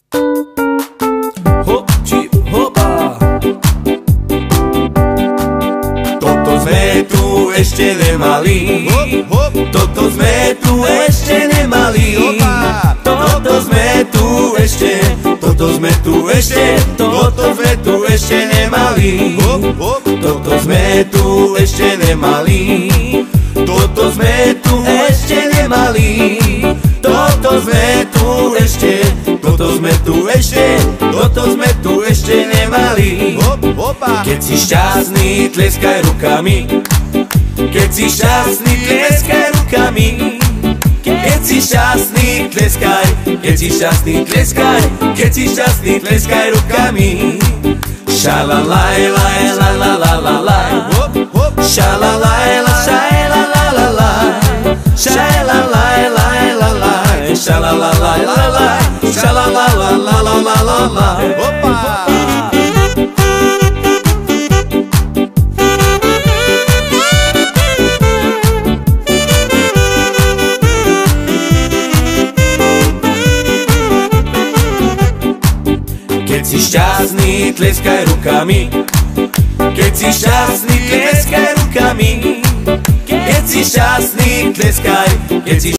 Hop, či hopa. Toto sme tu ešte nemali. Toto sme tu ešte nemali. Toto sme tu ešte, toto sme tu ešte, toto sme tu ešte nemali. Toto sme tu ešte nemali. Toto sme tu ešte nemali. Toto sme tu ešte, toto sme tu ešte, toto sme tu ešte nemali. Keď si šťastný, tleskaj rukami. Keď si šťastný, tleskaj rukami. Keď si šťastný, tleskaj. Keď si šťastný, tleskaj. Keď si šťastný, tleskaj rukami. Šalalaj, laj, la la la la laj. Šalalaj, la, šaj, la la la laj. Šalalaj, laj, la laj. Šalalaj, la laj. Šalalaj, la la la la la laj. Keď si šťastný, tleskaj rukami. Keď si šťastný, tleskaj rukami. Keď si šťastný, tleskaj. Keď si